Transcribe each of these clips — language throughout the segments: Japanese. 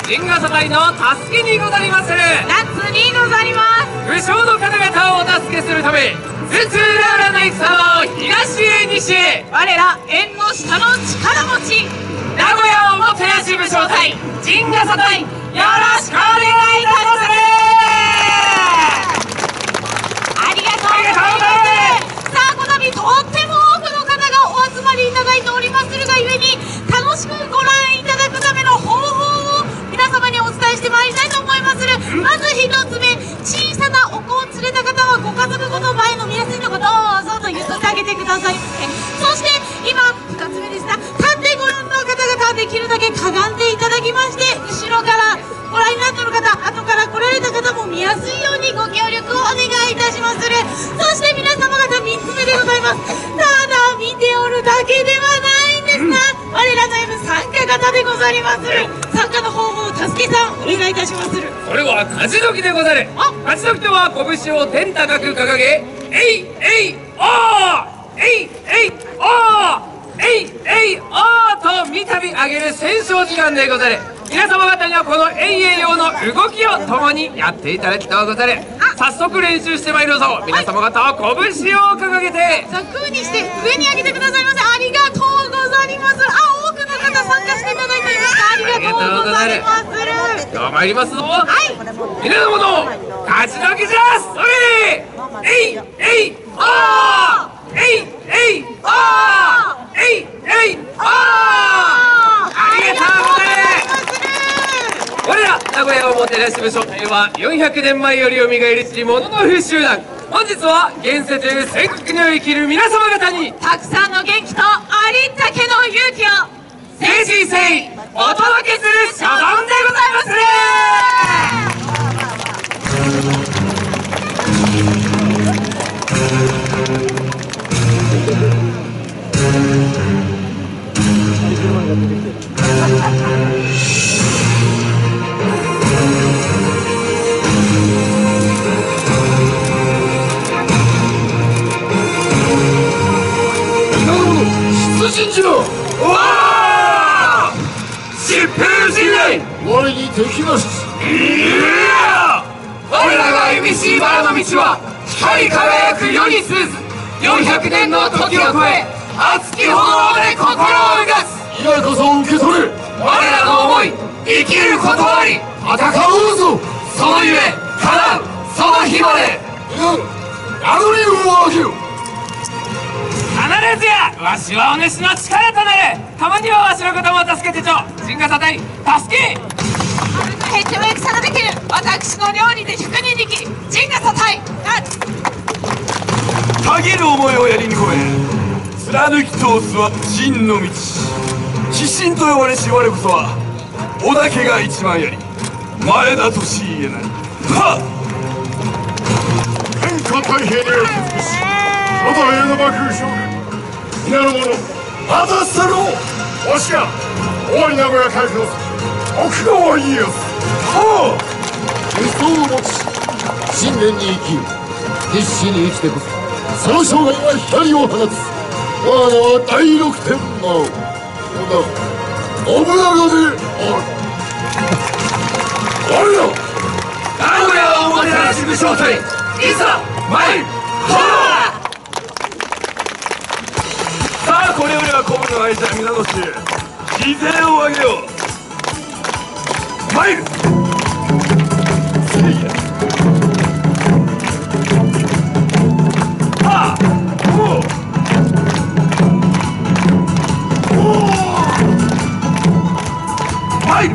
陣ヶ佐隊の助けにござります。 夏にござります。 武将の方々をお助けするため、津々浦々の戦を東へ西へ、 我ら縁の下の力持ち名古屋をもてなし武将隊陣ヶ佐隊、よろしくお願いいたします。 ありがとうございます。さあ、この度とっても多くの方がお集まりいただいておりまするがゆえに、楽しくご覧いただくための方法を皆様にお伝えしてまいりたいと思いまする。まず一つ目、小さなお子を連れた方はご家族ごと前の見やすいのことをどうぞと言ってあげてください。そして今2つ目ですが、立ってご覧の方々はできるだけかがんでいただきまして、後ろからご覧になっている方、後から来られた方も見やすいようにご協力をお願いいたしまする。そして皆様方3つ目でございます。ただ見ておるだけではないんですが、我らの M 参加型でござりまする。参加の方法をたすけさんお願いいたしまする。 これは勝ち時でござる。勝ち時とは拳を天高く掲げ、えいえいおーえいえいおーえいえいおーと三度上げる戦勝時間でござる。皆様方にはこの遠泳用の動きを共にやっていただきとうござる。早速練習してまいりましょう。皆様方は拳を掲げてざっくりして上に上げてくださいませ。ありがとうございます。多くの方参加していただいております。ありがとうございまする。 では参りますぞ。 はい、 皆の者勝ち時じゃ。それえいえいおーえいえいおーえいえいおー、ありがとうございます。我ら名古屋をもてなし武将隊は400年前よりよみがえりし者の風集団。本日は現世という戦国を生きる皆様方にたくさんの元気とありったけの勇気を誠心誠意お届けする所存でございまする。出陣じろ。おお疾風陣内、 我に敵なし。 いや我らが歩みし茨の道は光り輝く世に通ず。400年の時を超え熱き炎で心を動かす。 今こそ受け取れ。 我らの思い生きることあり、 戦おうぞ。 そのゆえ叶うその日まで。 名乗りを上げよ。 必ずやわしはお主の力となる。たまにはわしのことも助けてちょ。陣ヶ佐隊助け。 へっても戦ができる私の料理で100人力陣ヶ佐隊。 たぎる思いをやりに込め貫き通すは真の道。鬼神と呼ばれし我こそは織田家が一番やり前田利家なり。はっ、 天下太平であり尽くしまだ江戸幕府将軍皆の者果たしたろう。わしが尾張名古屋海峡徳川家康。 は武装を持ち信念に生きる。必死に生きてこそその生涯は光を放つ。我が名は第六天魔王織田信長である。我ら名古屋をもてなし武将隊いざ参る。はあ、 さあこれよりは古武の愛者皆の衆犠牲を上げよう。参る。せいや。はあ、おう参る。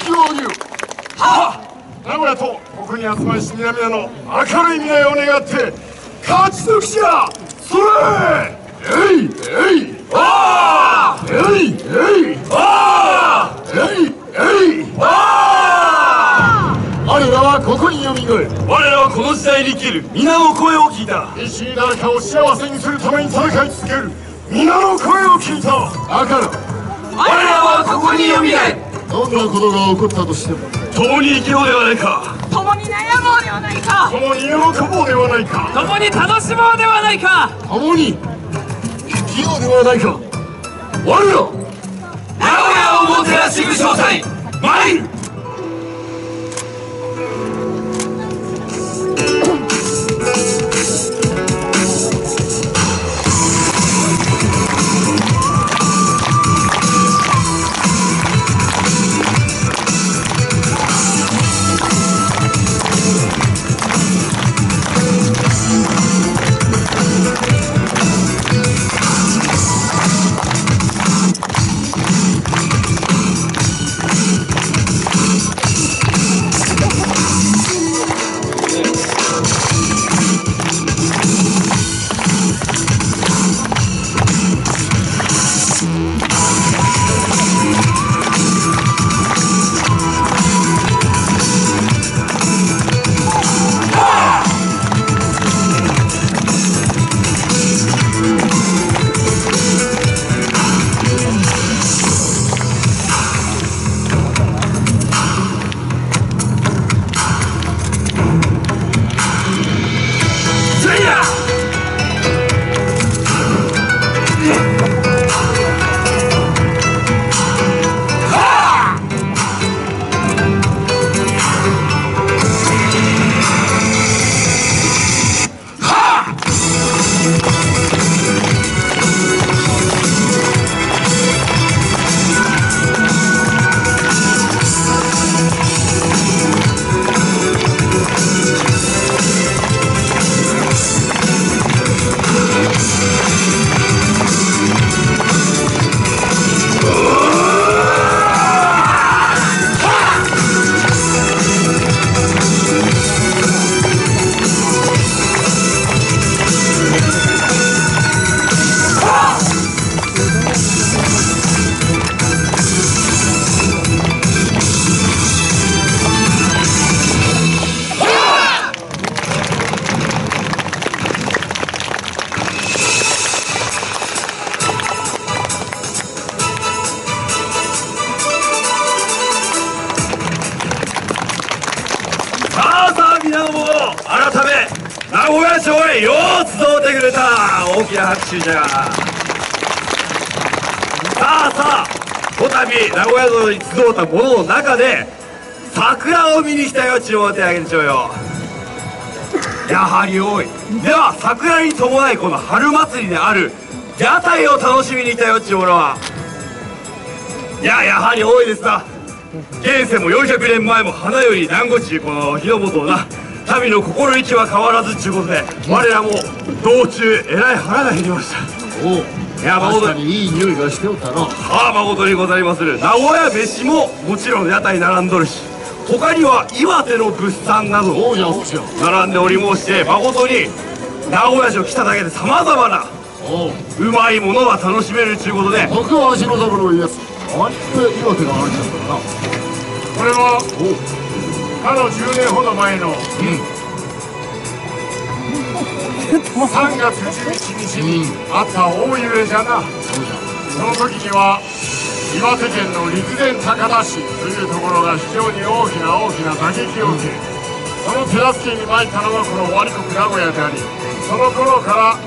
式を挙げよ。名古屋とここに集まりし皆々の明るい未来を願って勝ち抜きじゃ。それえいえいあーえいえいあーえいえいあー。我らはここによみがえる。 我らはこの時代に生きる皆の声を聞いた。 必死に誰かを幸せにするために戦い続ける皆の声を聞いた。だから我らはここによみがえる。 どんなことが起こったとしても共に生きようではないか。 共に悩もうではないか。 共に喜ぼうではないか。 共に楽しもうではないか。 共に生きようではないか。我ら名古屋をもてなし武将隊参る。 名古屋城へよう集ってくれた。大きな拍手じゃ。さあこたび名古屋城に集った者の中で桜を見に来たよ。ちを手あげてちょうよ。やはり多い。では桜に伴いこの春祭りである屋台を楽しみに来たよ。ちゅうものはやはり多いですな。現世も400年前も花より団子ちゅうこの日の本をな、民の心意気は変わらずちゅうことで、我らも道中えらい腹が減りました。 おう、確かにいい匂いがしておったな。 はあ、誠にございまする。名古屋飯ももちろん屋台並んどるし、他には岩手の物産など並んでおり申して、誠に名古屋城来ただけでさまざまなうまいものが楽しめるちゅうことで、 僕は足の三郎いやす。あれ岩手があるんだからな。これはかの10年ほど前の3月11日にあった大揺れじゃな。その時には岩手県の陸前高田市というところが非常に大きな打撃を受け、その手助けに参ったのがこの尾張国名古屋であり、その頃から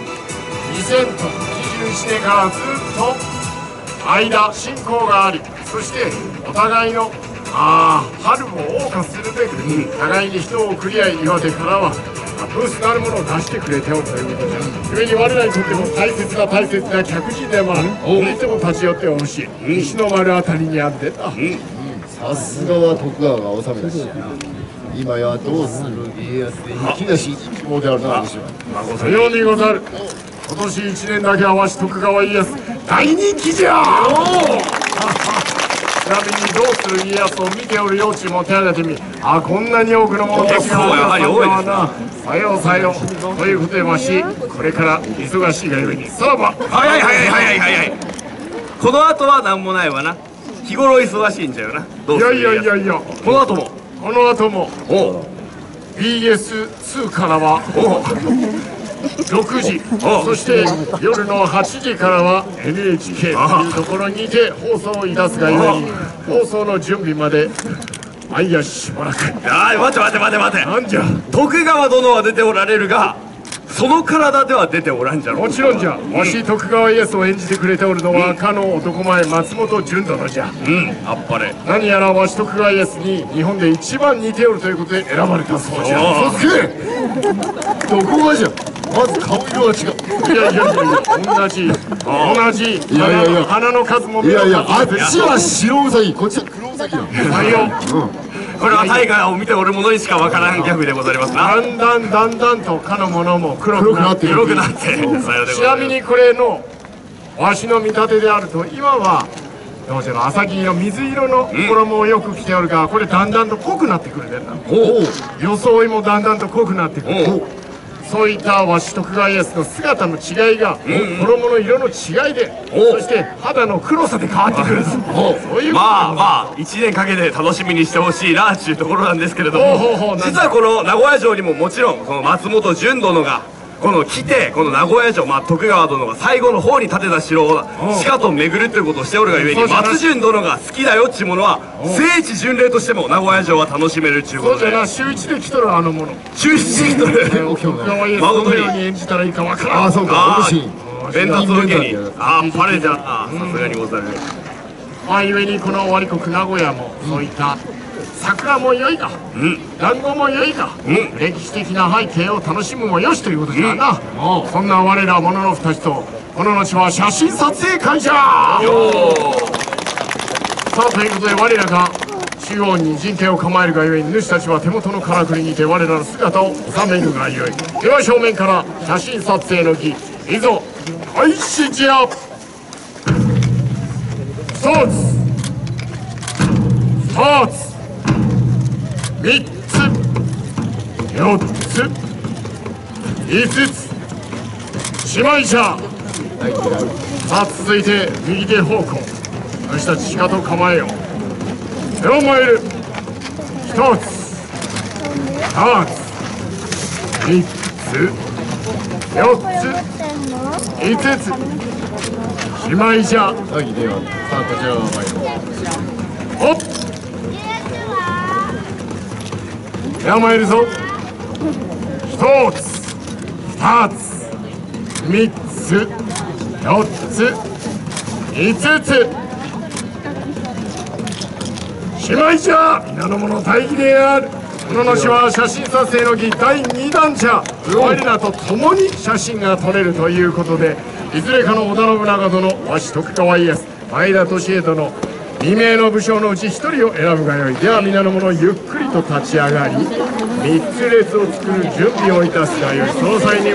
2021年からずっと親交があり、そしてお互いの春を謳歌するべく、互いに人を送り合い、岩手からはブースなるものを出してくれておるということじゃ。故に我らにとっても大切な客人でもある。ぜひとも立ち寄ってほしい。西の丸あたりにあってた。さすがは徳川が治めだし、今やどうする家康で生きなし一望であるな。さようにござる。今年1年だけはわし徳川家康大人気じゃ。 なみにどうする家康を見ておるようちも手挙げてみ。あ、こんなに多くの者たちが結構やはり多いですな。 さようさよう。ということでわしこれから忙しいがゆえにさらば。 早い早い早い早い。この後は何もないわな。日頃忙しいんじゃよな。どうするいやいやいやいや、 この後も。 この後もおう BS2 からは6時、そして夜の8時からは NHK というところにて放送いたすがゆえに、放送の準備まであいやしばらく。 あい、待て待て待て待て。 なんじゃ。 徳川殿は出ておられるが、その体では出ておらんじゃろ。 もちろんじゃ。わし徳川家康を演じてくれておるのはかの男前松本潤殿じゃ。 あっぱれ。 何やらわし徳川家康に日本で一番似ておるということで選ばれたそうじゃ。 おそすけどこがじゃ。まず顔色が違う。いやいやいやいや、同じいやいやいや鼻の数もいやいや、あっちちは白ウサギ、こっちは黒ウサギだ。 はいよ。 これは大河を見ておる者にしかわからんギャグでございますな。 だんだんとかのものも黒くなっている。 黒くなってさようでございます。 ちなみにこれのわしの見立てであると、今はどうせの浅黄色水色の衣をよく着ておるが、これだんだんと濃くなってくるでな。装いもだんだんと濃くなってくる。そういったわし徳川家康の姿の違いが、衣の色の違いで、そして肌の黒さで変わってくる。そういうまあまあ1年かけて楽しみにしてほしいなっていうところなんですけれどほうほうほうも、実はこの名古屋城にももちろんこの松本潤殿がこの来て、この名古屋城、徳川殿が最後の方に建てた城をしかと巡るということをしておるがゆえに、松潤殿が好きだよっちゅうものは聖地巡礼としても名古屋城は楽しめるっちゅうことで、 そうじゃな、週一で来とるあのもの。 中止とる徳川家康どのように演じたらいいかわからん。 ああ、そうか、 あお主あ伝達を受けに、ああパレじゃな、さすがにござる。 まあゆえにこの尾張国名古屋もそういった桜も良いが、団子も良いが、歴史的な背景を楽しむもよしということじゃな。そんな我ら者の二つとこの後は写真撮影会じゃ。さあということで我らが中央に陣形を構えるがゆえに、主たちは手元のからくりにて我らの姿を収めるがゆえ、では正面から写真撮影の儀いぞ開始じゃ。一つ二つ3つ4つ5つ姉妹者。さあ続いて右手方向、私たちしかと構えよう。では参る。1つ2つ3つ4つ5つ姉妹者。 はい、では、さあ、こちらを参ります。 ほっでは参るぞ。1つ2つ3つ4つ5つ姉妹者。皆の者大儀である。この後は写真撮影の儀第2弾者。我らと共に写真が撮れるということで、いずれかの織田信長殿、わし徳川家康、前田利家殿、2名の武将のうち1人を選ぶがよい。では皆の者ゆっくりと立ち上がり、3つ列を作る準備をいたすがよい。その際に